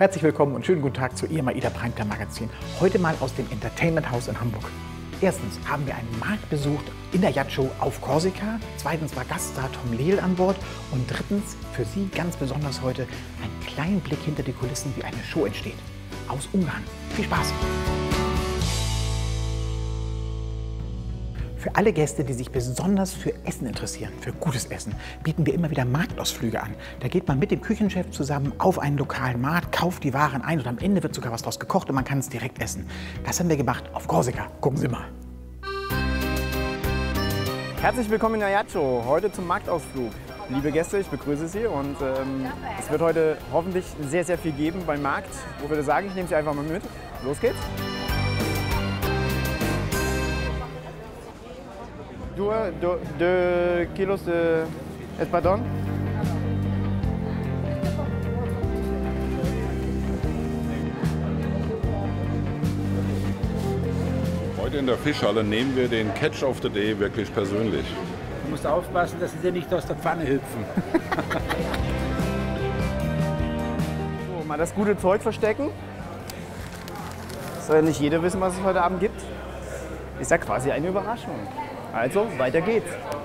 Herzlich willkommen und schönen guten Tag zu Ihrem AIDA Primetime Magazin. Heute mal aus dem Entertainment House in Hamburg. Erstens haben wir einen Markt besucht in der Yacht-Show auf Korsika. Zweitens war Gaststar Tom Lehl an Bord. Und drittens, für Sie ganz besonders heute, ein kleiner Blick hinter die Kulissen, wie eine Show entsteht. Aus Ungarn. Viel Spaß! Für alle Gäste, die sich besonders für Essen interessieren, für gutes Essen, bieten wir immer wieder Marktausflüge an. Da geht man mit dem Küchenchef zusammen auf einen lokalen Markt, kauft die Waren ein und am Ende wird sogar was draus gekocht und man kann es direkt essen. Das haben wir gemacht auf Korsika. Gucken Sie mal. Herzlich willkommen in der Yacht-Show, heute zum Marktausflug. Liebe Gäste, ich begrüße Sie und es wird heute hoffentlich sehr, sehr viel geben beim Markt. Ich würde sagen, ich nehme Sie einfach mal mit. Los geht's! 2 kilos de espadon. Heute in der Fischhalle nehmen wir den Catch of the Day wirklich persönlich. Du musst aufpassen, dass sie dir nicht aus der Pfanne hüpfen. So, mal das gute Zeug verstecken. Soll ja nicht jeder wissen, was es heute Abend gibt. Ist ja quasi eine Überraschung. Also, weiter geht's.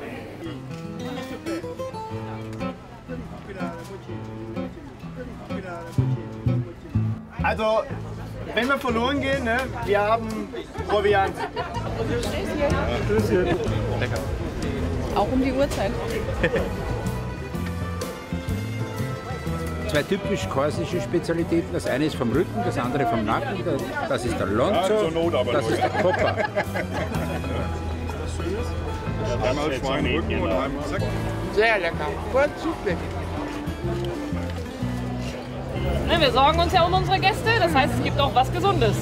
Also, wenn wir verloren gehen, ne, wir haben Proviant. Stößchen. Lecker. Auch um die Uhrzeit. Zwei typisch korsische Spezialitäten. Das eine ist vom Rücken, das andere vom Nacken. Das ist der Lonzo, das ist der Kopper. Einmal Schweinrücken und einmal Zack. Sehr lecker. Vorzüglich. Wir sorgen uns ja um unsere Gäste, das heißt, es gibt auch was Gesundes.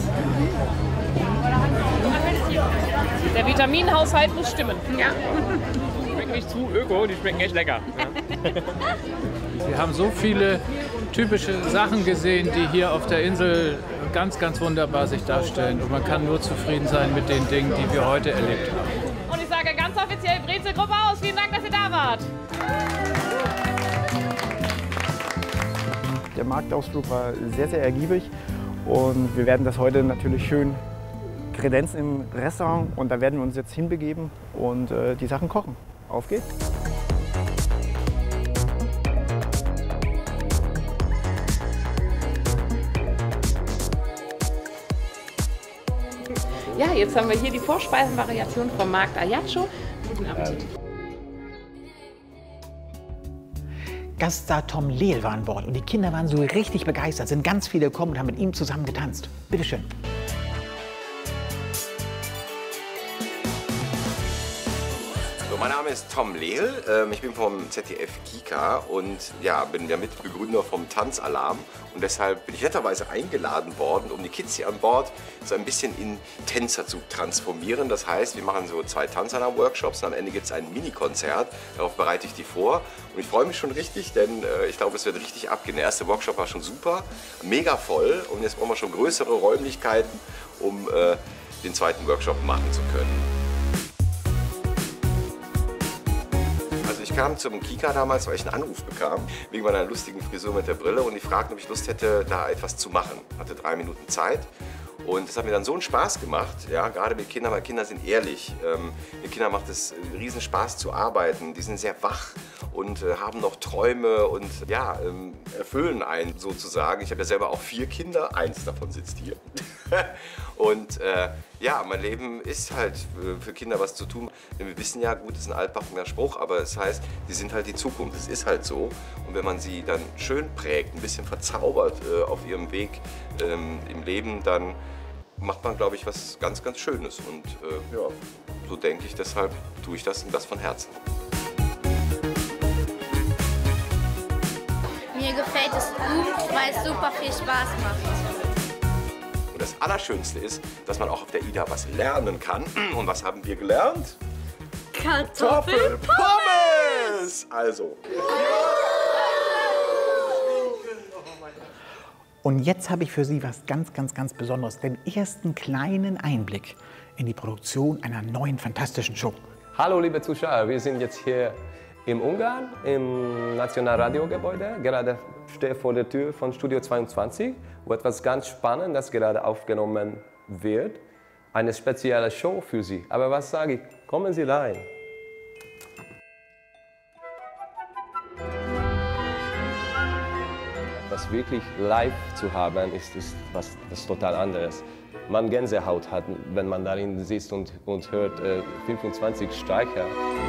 Der Vitaminhaushalt muss stimmen. Ja. Die schmecken nicht zu öko, die schmecken echt lecker. Wir haben so viele typische Sachen gesehen, die hier auf der Insel ganz, ganz wunderbar sich darstellen. Und man kann nur zufrieden sein mit den Dingen, die wir heute erlebt haben. Und ich sage ganz offiziell Brezelgruppe aus. Vielen Dank, dass ihr da wart. Der Marktausflug war sehr, sehr ergiebig und wir werden das heute natürlich schön kredenzen im Restaurant und da werden wir uns jetzt hinbegeben und die Sachen kochen. Auf geht's! Ja, jetzt haben wir hier die Vorspeisenvariation vom Markt Ajaccio. Guten Appetit. Gaststar Tom Lehl war an Bord und die Kinder waren so richtig begeistert, sind ganz viele gekommen und haben mit ihm zusammen getanzt. Bitte schön. So, mein Name ist Tom Lehl, ich bin vom ZDF Kika und ja, bin der Mitbegründer vom Tanzalarm und deshalb bin ich netterweise eingeladen worden, um die Kids hier an Bord so ein bisschen in Tänzer zu transformieren. Das heißt, wir machen so 2 Tanzalarm-Workshops und am Ende gibt es ein Mini-Konzert. Darauf bereite ich die vor und ich freue mich schon richtig, denn ich glaube, es wird richtig abgehen. Der erste Workshop war schon super, mega voll und jetzt brauchen wir schon größere Räumlichkeiten, um den zweiten Workshop machen zu können. Ich kam zum Kika damals, weil ich einen Anruf bekam, wegen meiner lustigen Frisur mit der Brille und die fragten, ob ich Lust hätte, da etwas zu machen. Ich hatte 3 Minuten Zeit und das hat mir dann so einen Spaß gemacht, ja, gerade mit Kindern, weil Kinder sind ehrlich. Mit Kindern macht es riesen Spaß zu arbeiten, die sind sehr wach und haben noch Träume und ja, erfüllen einen sozusagen. Ich habe ja selber auch 4 Kinder, 1 davon sitzt hier. Und ja, mein Leben ist halt für Kinder was zu tun. Denn wir wissen ja, gut, das ist ein altbackener Spruch, aber es heißt, sie sind halt die Zukunft. Es ist halt so. Und wenn man sie dann schön prägt, ein bisschen verzaubert auf ihrem Weg im Leben, dann macht man, glaube ich, was ganz, ganz Schönes. Und ja, so denke ich, deshalb tue ich das und das von Herzen. Mir gefällt es gut, weil es super viel Spaß macht. Und das Allerschönste ist, dass man auch auf der IDA was lernen kann. Und was haben wir gelernt? Kartoffelpommes! Also. Und jetzt habe ich für Sie was ganz, ganz, ganz Besonderes. Den ersten kleinen Einblick in die Produktion einer neuen fantastischen Show. Hallo liebe Zuschauer, wir sind jetzt hier in Ungarn, im Nationalradiogebäude. Gerade stehe ich vor der Tür von Studio 22, wo etwas ganz Spannendes gerade aufgenommen wird. Eine spezielle Show für Sie. Aber was sage ich? Kommen Sie rein. Was wirklich live zu haben, ist was total anderes. Man Gänsehaut hat, wenn man darin sitzt und hört 25 Streicher.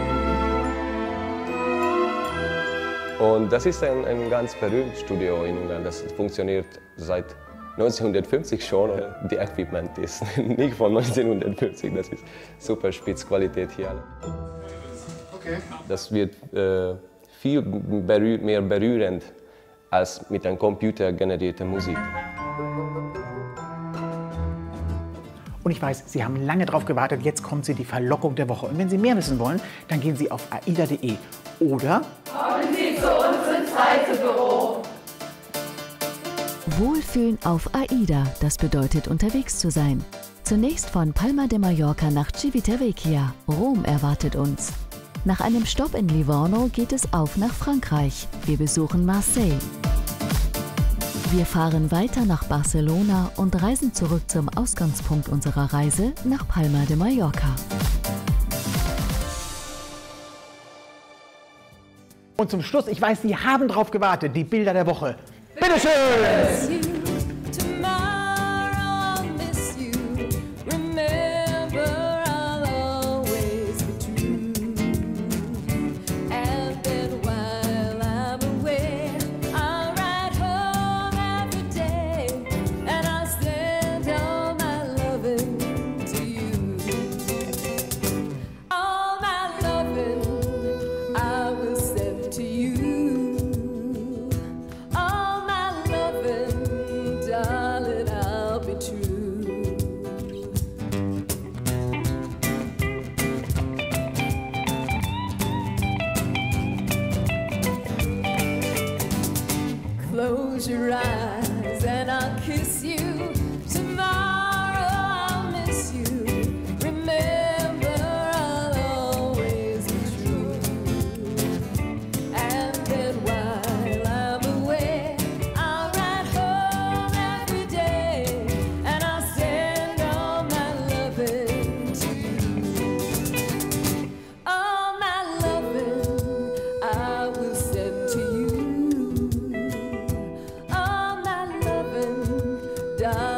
Und das ist ein ganz berühmtes Studio in Ungarn. Das funktioniert seit 1950 schon. Die Equipment ist nicht von 1950, das ist super Spitzqualität hier. Okay. Das wird viel mehr berührend als mit einer computergenerierter Musik. Und ich weiß, Sie haben lange darauf gewartet, jetzt kommt die Verlockung der Woche. Und wenn Sie mehr wissen wollen, dann gehen Sie auf aida.de oder kommen Sie zu uns ins Reisebüro. Wohlfühlen auf AIDA, das bedeutet unterwegs zu sein. Zunächst von Palma de Mallorca nach Civitavecchia. Rom erwartet uns. Nach einem Stopp in Livorno geht es auf nach Frankreich. Wir besuchen Marseille. Wir fahren weiter nach Barcelona und reisen zurück zum Ausgangspunkt unserer Reise nach Palma de Mallorca. Und zum Schluss, ich weiß, Sie haben drauf gewartet, die Bilder der Woche. Bitteschön! Close your eyes and I'll kiss you. Tomorrow I'll miss you. Remember, I'll always be true. And then while I'm away, I'll ride home every day. And I'll send all my loving to you. All my loving I will send to you. All my loving, darling.